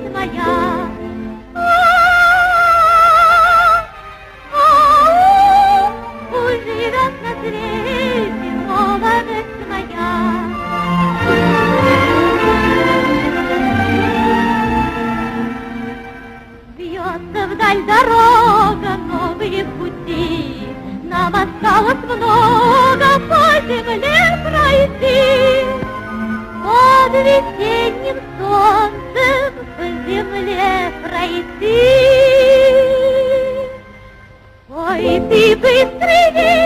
моя. Живет на свете молодость моя. Бьется вдаль дорога, новые пути, нам осталось много по земле пройти. Под весенним солнцем по земле пройти. Ой, ты быстрый